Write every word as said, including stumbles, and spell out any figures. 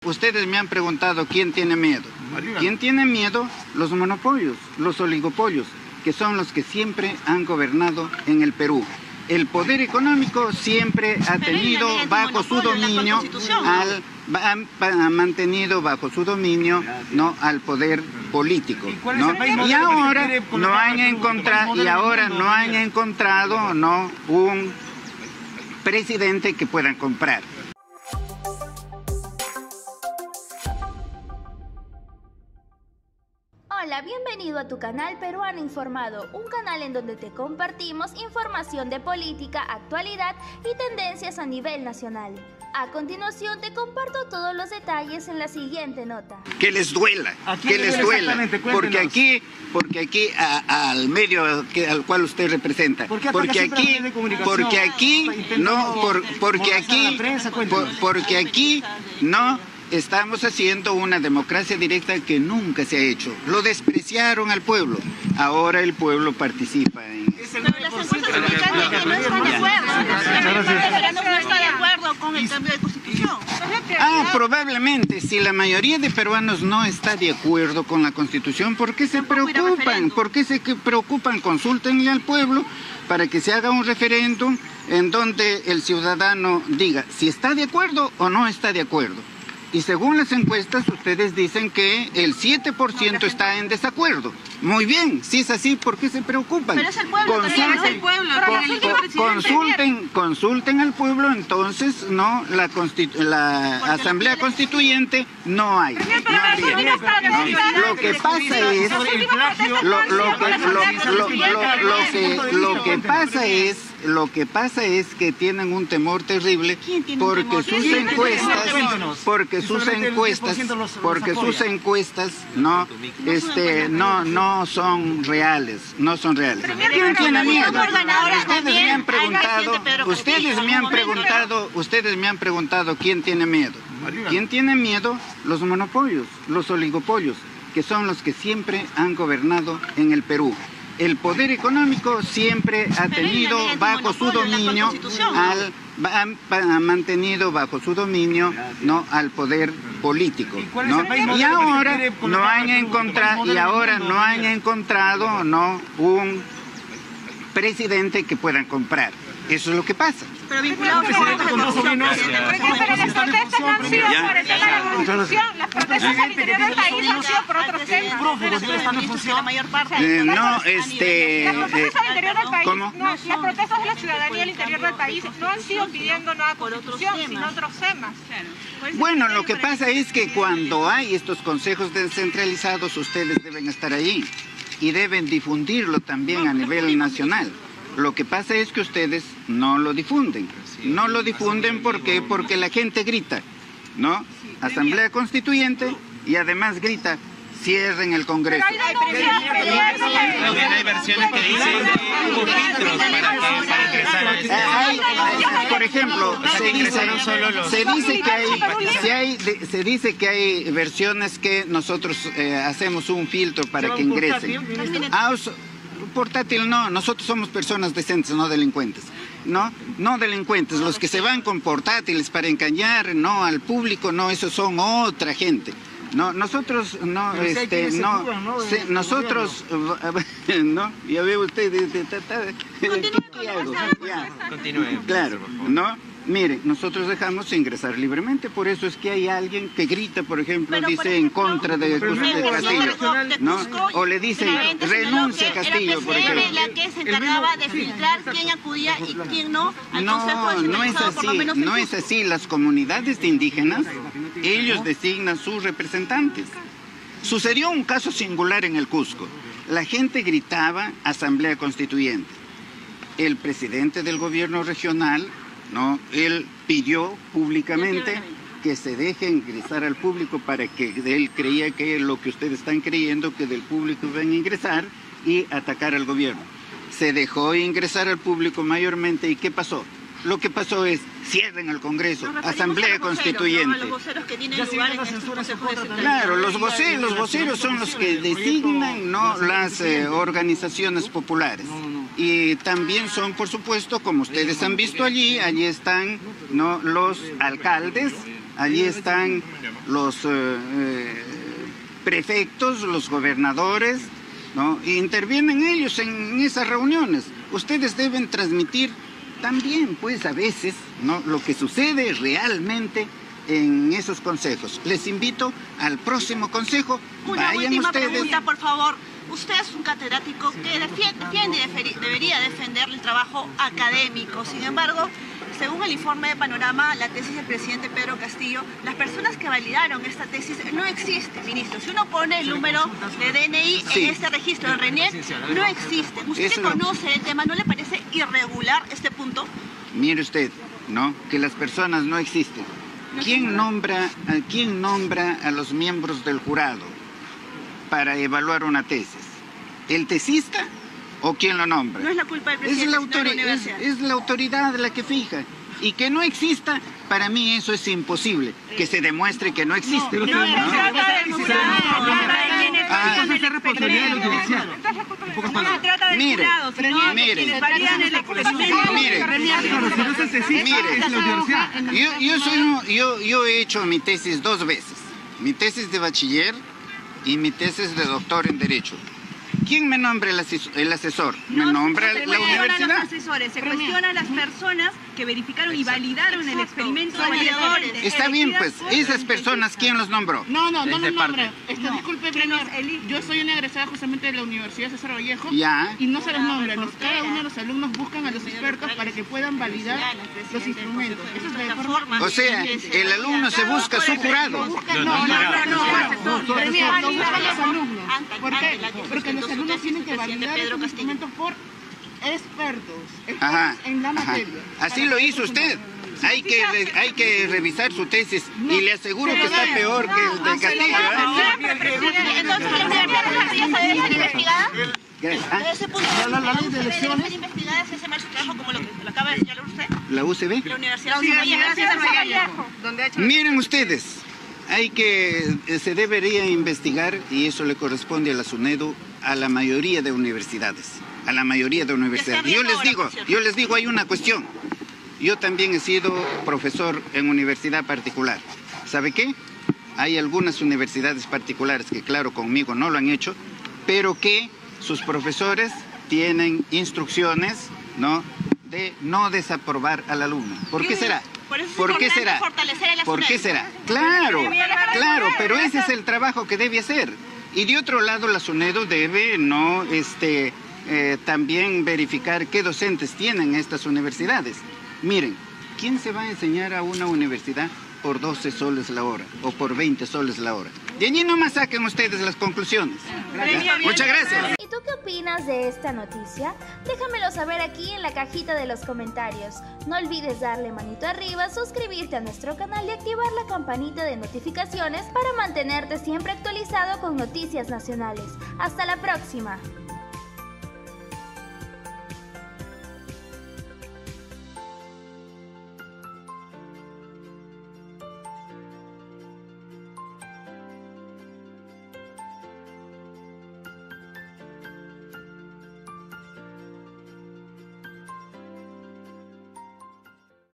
ustedes me han preguntado quién tiene miedo. ¿Quién tiene miedo? Los monopolios, los oligopolios, que son los que siempre han gobernado en el Perú. El poder económico siempre ha tenido bajo su dominio al ha, ha mantenido bajo su dominio no al poder político, ¿no? Y ahora no han encontrado y ahora no han encontrado no un presidente que puedan comprar. Hola, bienvenido a tu canal Peruano Informado, un canal en donde te compartimos información de política, actualidad y tendencias a nivel nacional. A continuación te comparto todos los detalles en la siguiente nota. Que les duela, que les duela, porque aquí, porque aquí a, al medio que, al cual usted representa, porque aquí, porque aquí, no, por, porque aquí, por, porque aquí no. Estamos haciendo una democracia directa que nunca se ha hecho. Lo despreciaron al pueblo. Ahora el pueblo participa en... Pero las encuestas indican que no están de acuerdo. No está de acuerdo con el cambio de constitución. Ah, probablemente. Si la mayoría de peruanos no está de acuerdo con la constitución, ¿por qué se preocupan? ¿Por qué se preocupan? Consúltenle al pueblo para que se haga un referéndum en donde el ciudadano diga si está de acuerdo o no está de acuerdo. Y según las encuestas, ustedes dicen que el siete por ciento está en desacuerdo. Muy bien, si es así, ¿por qué se preocupan? Pero es el pueblo, consulten, es el pueblo. Con, con, consulten, consulten al pueblo, entonces no la, la Asamblea Constituyente no hay. No habría. No. Lo que pasa es, lo, lo que, lo, lo, lo, lo que, lo que pasa es, lo que pasa es que tienen un temor terrible porque sus encuestas, porque sus encuestas, porque sus encuestas no, este, no, no son reales, no son reales. ¿Quién tiene miedo? Ustedes me han preguntado, ustedes me han preguntado, ustedes me han preguntado quién tiene miedo. ¿Quién tiene miedo? Los monopolios, los oligopolios, que son los que siempre han gobernado en el Perú. El poder económico siempre ha tenido bajo su dominio al ha, ha mantenido bajo su dominio no al poder político, ¿no? Y ahora no han encontrado y ahora no han encontrado no un presidente que puedan comprar. Eso es lo que pasa. Pero vinculado con los gobiernos. Pero las protestas no han sido por el tema de la constitución, las protestas al interior del país han sido por otros temas. La mayor parte. Eh, no, este... Las protestas al interior del país, ¿Cómo? no, las protestas de la ciudadanía al interior del país no han sido pidiendo nueva constitución, sino otros temas. Bueno, lo que pasa es que cuando hay estos consejos descentralizados, ustedes deben estar ahí y deben difundirlo también a nivel nacional. Lo que pasa es que ustedes no lo difunden. No lo difunden ¿por qué? Porque la gente grita, ¿no? Asamblea Constituyente y además grita, cierren el Congreso. También hay versiones que dicen filtros para ingresar. Por ejemplo, se dice, se dice que hay, se, hay, se dice que hay versiones que nosotros eh, hacemos un filtro para que ingresen. Ah, portátil no, nosotros somos personas decentes, no delincuentes, ¿no? No delincuentes, los que se van con portátiles para engañar, no, al público, no, esos son otra gente. No, nosotros, no, este, no, se, nosotros, no, ya ve usted, ¿qué hago? Continúe. Claro, ¿no? Mire, nosotros dejamos ingresar libremente, por eso es que hay alguien que grita, por ejemplo, Pero, dice por ejemplo, en contra de, de Castillo, ¿no? O le dicen, renuncia a Castillo, por ejemplo. Era la que se encargaba de filtrar quién acudía y quién no al Consejo No, no es así, no es así. Las comunidades de indígenas, ellos designan sus representantes. Sucedió un caso singular en el Cusco. La gente gritaba Asamblea Constituyente. El presidente del gobierno regional, ¿no? Él pidió públicamente que se deje ingresar al público para que él creía que lo que ustedes están creyendo, que del público iban a ingresar y atacar al gobierno. Se dejó ingresar al público mayormente, ¿y qué pasó? Lo que pasó es, cierren el Congreso, Asamblea Constituyente. Claro, los voceros, los voceros son los que designan, ¿no? las eh, organizaciones populares. Y también son, por supuesto, como ustedes han visto allí, allí están, ¿no? los alcaldes allí están los eh, eh, prefectos, los gobernadores, ¿no? E intervienen ellos en, en esas reuniones. Ustedes deben transmitir también, pues a veces, ¿no?, lo que sucede realmente en esos consejos. Les invito al próximo consejo. Una Vayan última ustedes. pregunta, por favor. Usted es un catedrático que defiende, defiende y deferi- debería defender el trabajo académico. Sin embargo, según el informe de Panorama, la tesis del presidente Pedro Castillo, las personas que validaron esta tesis no existen, ministro. Si uno pone el número de D N I Sí. en este registro de RENIEC, no existen. ¿Usted Eso no. conoce el tema? ¿No le parece irregular este punto? Mire usted, ¿no?, que las personas no existen. ¿Quién nombra, a, quién nombra a los miembros del jurado para evaluar una tesis? ¿El tesista o quién lo nombra? No es la culpa del Es presidente, la, sino de la autori- es, universidad. es la autoridad la que fija. Y que no exista, para mí eso es imposible. Que se demuestre que no existe. No, no, no se trata del jurado, de quienes Ah. validan el experimento. No se trata del Mire, jurado, sino de mire. quienes validan el experimento. Mire. Mire, yo, yo, soy un- yo, yo he hecho mi tesis dos veces. Mi tesis de bachiller y mi tesis de doctor en Derecho. ¿Quién me nombra el ases- el asesor? Me No nombra se la cuestionan universidad. los asesores, se cuestiona a las personas que verificaron y validaron el experimento. Son validadores. Está bien, pues, esas personas, ¿quién los nombró? No, no, no Desde lo nombra. parte. Este, disculpe, Premier, yo soy una egresada justamente de la Universidad César Vallejo Ya. y no se los nombra. Los- cada uno de los alumnos buscan a los expertos para que puedan validar los instrumentos. Eso es de forma... O sea, el alumno se busca su jurado. Busca- No, no, no, no, no. Premier, lo buscan los alumnos. ¿Por qué? Porque los alumnos tienen que validar esos instrumentos por expertos, Ajá, expertos en la ajá. materia. Así lo hizo usted. Hay que, re- hay que revisar su tesis y le aseguro que está peor que el de Castillo. ¿eh? Entonces, ¿la Universidad de Castillo se debe ser investigada? Gracias. Ah, Desde ese punto de vista, ¿la U C B debe ser investigada si hace mal su trabajo como lo que lo acaba de señalar usted? ¿La U C B? La Universidad de César Vallejo. Miren ustedes, hay que, se debería investigar, y eso le corresponde a la SUNEDU, a la mayoría de universidades, a la mayoría de universidades. Yo les digo, yo les digo, hay una cuestión. Yo también he sido profesor en universidad particular. ¿Sabe qué? Hay algunas universidades particulares que, claro, conmigo no lo han hecho, pero que sus profesores tienen instrucciones, ¿no?, de no desaprobar al alumno. ¿Por qué será? Por eso es ¿Por qué importante será? fortalecer a la ¿Por qué SUNEDU. será? Claro, claro, pero ese es el trabajo que debe hacer. Y de otro lado, la SUNEDU debe no este eh, también verificar qué docentes tienen estas universidades. Miren, ¿quién se va a enseñar a una universidad por doce soles la hora o por veinte soles la hora? De allí nomás saquen ustedes las conclusiones. Gracias. Muchas gracias. ¿Y tú qué opinas de esta noticia? Déjamelo saber aquí en la cajita de los comentarios. No olvides darle manito arriba, suscribirte a nuestro canal y activar la campanita de notificaciones para mantenerte siempre actualizado con noticias nacionales. Hasta la próxima.